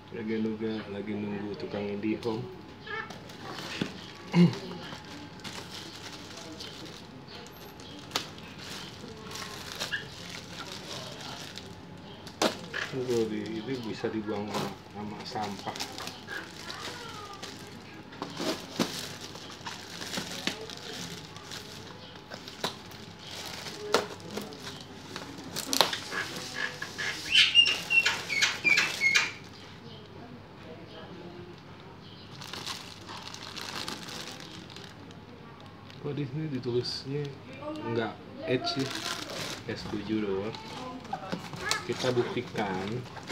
lagi nunggu tukang IndiHome. Ini bisa dibuang sama sampah. Kok di sini ditulisnya enggak H sih, S7 doang. Kita buktikan.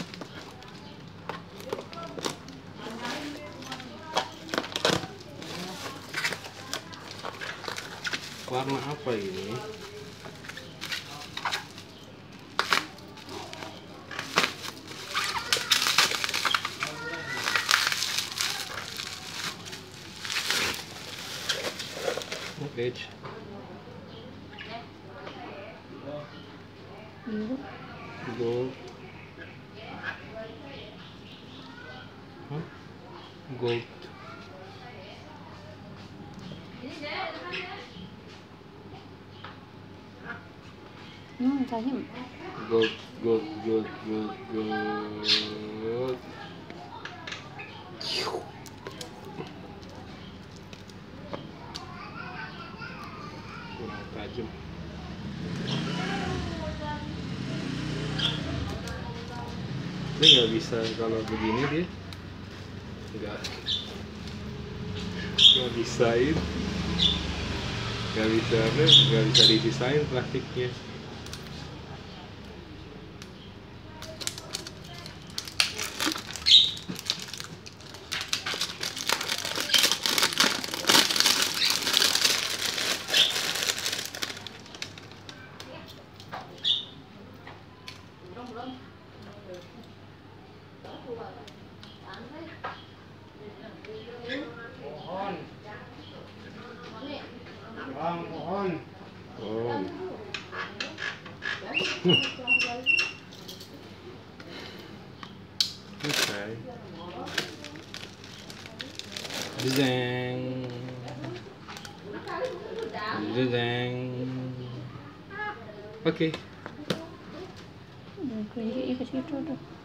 Warna apa ini? H. Gold. Huh? Gold. Tahim. Gold. Kurang tajam. Ini nggak bisa kalau begini dia nggak bisain, nggak bisa dipisahin plastiknya. Pohon. Oh. Okay. Zeng. Okay. Ke situ tuh.